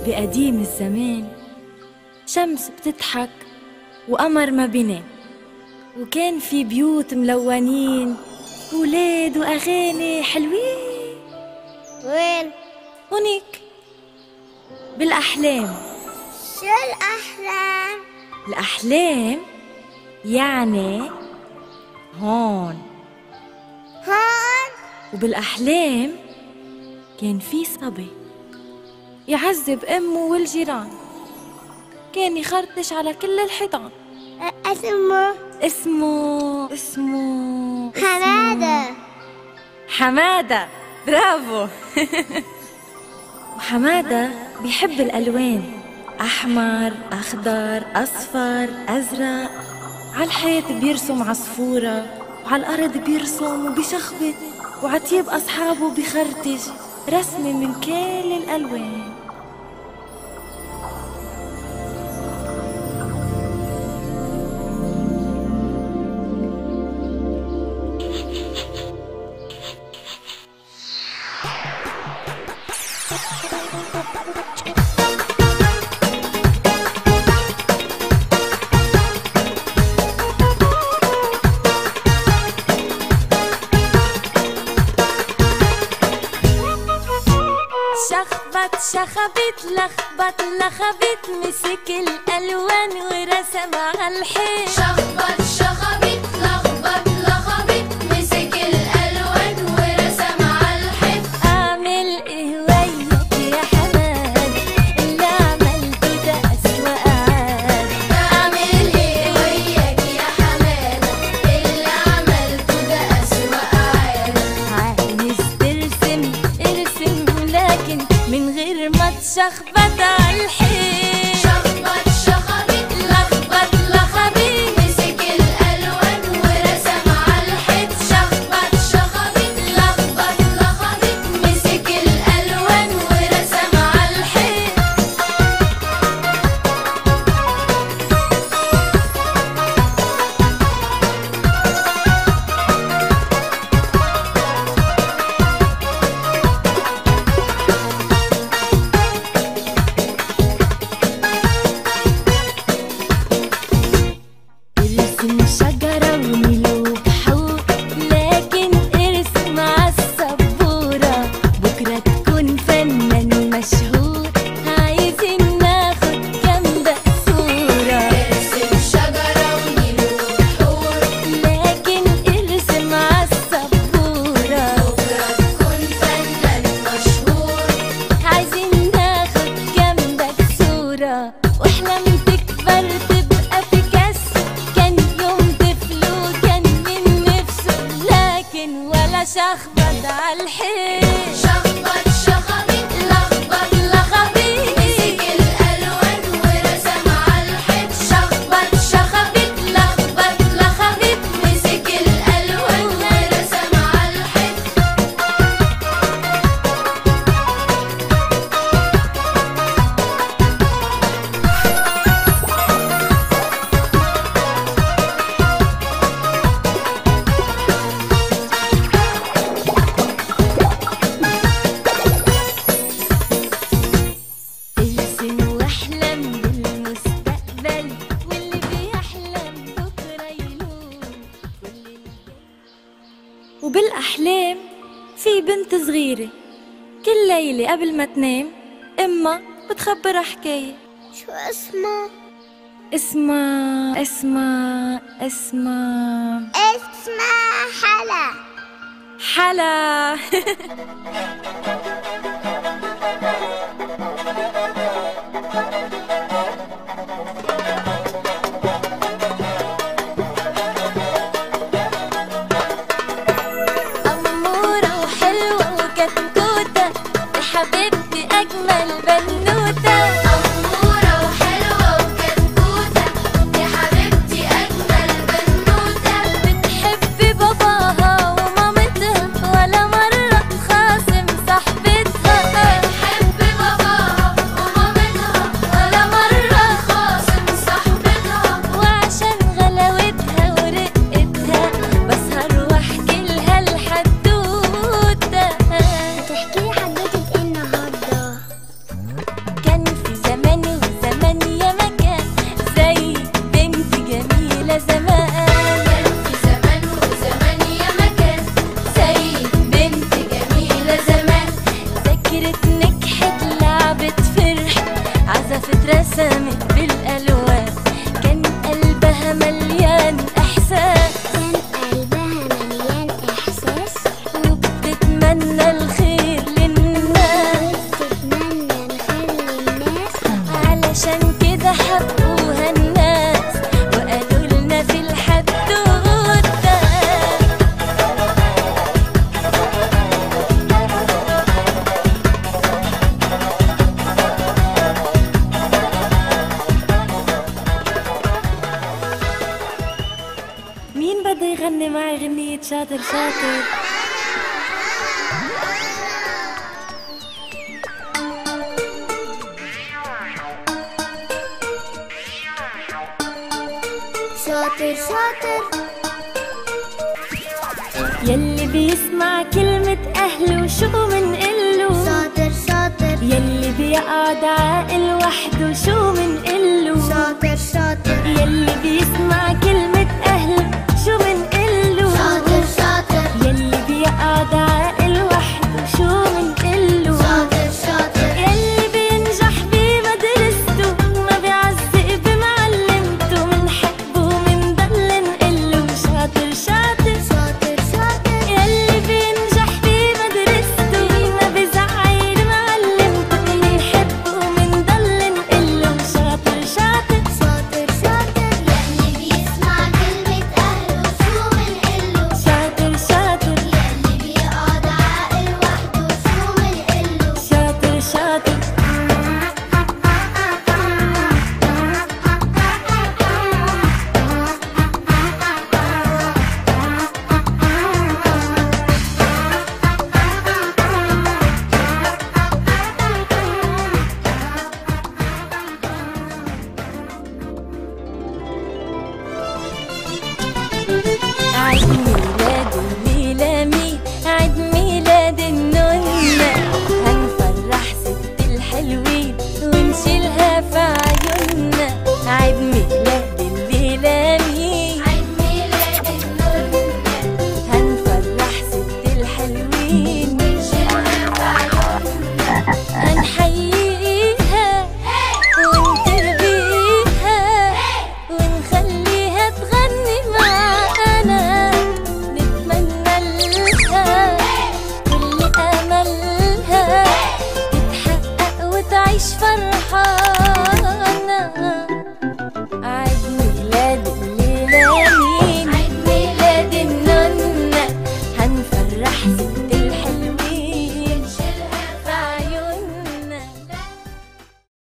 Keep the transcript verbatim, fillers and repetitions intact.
بقديم الزمان شمس بتضحك وقمر ما بينام، وكان في بيوت ملونين ولاد وأغاني حلوين. وين؟ هونيك بالأحلام. شو الأحلام؟ الأحلام يعني هون. هون؟ وبالأحلام كان في صبي يعذب أمه والجيران، كان يخرطش على كل الحيطان. اسمه اسمه اسمه حمادة. حمادة، برافو. وحمادة بيحب الألوان، أحمر، أخضر، أصفر، أزرق. على الحيط بيرسم عصفورة، وعلى الأرض بيرسم وبيشخبط، وعطيب أصحابه بيخرطش رسمة من كل الألوان. شخبط شخبط لخبط لخبط، مسك الألوان ورسم على الحيط. شخبط شخبط لخبط لخبط، مسك الألوان ورسم على الحيط. أعمل إيه وياك يا حماد، اللي عملته ده أسوأ عاد. أعمل إيه وياك يا حمادة، اللي عملته ده أسوأ عاد. عايز ترسم ارسم، لكن من غير ما تشخبط على الحيط. شخبط شخبط لخبط لخبط، مسك الألوان ورسم على الحيط. شخبط شخبط لخبط لخبط، مسك الألوان ورسم على الحيط. ارسم شجرة وملوك حور، لكن ارسم عالسبورة، بكرة تكون فنان مشهور. عايزين ناخد جنبك صورة. ارسم شجرة وملوك حور، لكن ارسم عالسبورة، بكرة تكون فنان مشهور. عايزين ناخد جنبك صورة. واحلم تكبر تبقى بيكاسو، كان يوم طفل وكان من نفسه، لكن ولا شخبط على الحيط. شخبط شخبط لخبط لخبط، مسك الألوان ورسم على الحيط. شخبط شخبط لخبط لخبط، مسك الألوان ورسم على الحيط. ارسم واحلم بالمستقبل، واللي بيحلم بكرة يلوم كل اللي. وبالأحلام في بنت صغيرة كل ليلة قبل ما تنام أمها بتخبرها حكاية. شو اسمه؟ اسمها اسمها اسمها اسمها حلا. حلا. أمورة وحلوة وكتكوتة، يا حبيبتي أجمل بنوتة. أمورة وحلوة وكتكوتة، يا حبيبتي أجمل بنوتة. بتحب باباها ومامتها، ولا مرة تخاصم صاحبتها. مين بده يغني معي غنية شاطر شاطر؟ شاطر شاطر يلي بيسمع كلمة أهله شو منقله؟ شاطر شاطر يلي بيقعد عاقل وحده شو منقله؟ شاطر شاطر يلي بيسمع